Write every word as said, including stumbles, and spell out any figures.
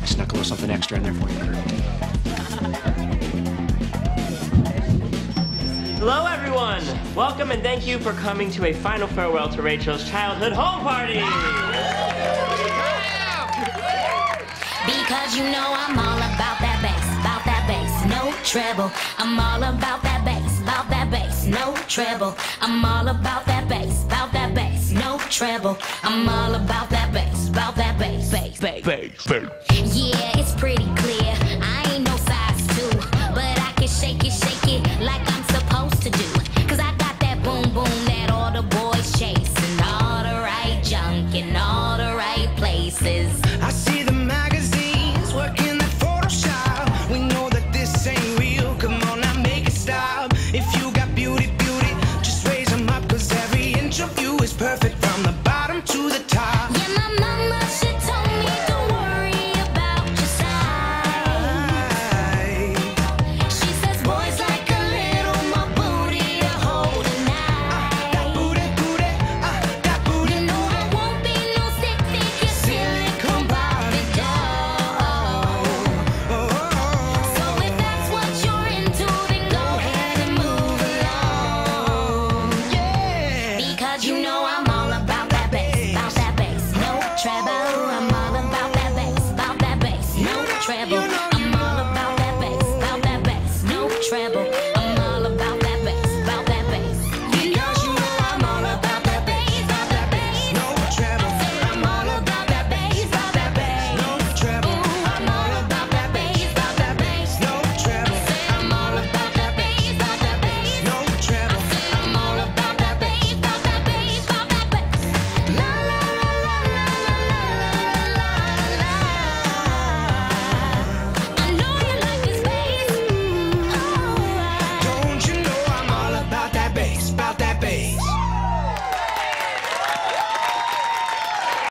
Snuck a little something extra in there for you, Kurt. Hello, everyone. Welcome and thank you for coming to a final farewell to Rachel's childhood home party. Because you know I'm all about that bass, about that bass, no treble. I'm all about that bass, about that bass, no treble. I'm all about that bass, about that bass, no treble. I'm all about that bass, about that bass, bass, bass, bass, bass. Yeah, it's pretty clear. I ain't no size two, but I can shake it, shake it like I'm supposed to do. Cause I got that boom boom that all the boys chase, and all the right junk in all the right places.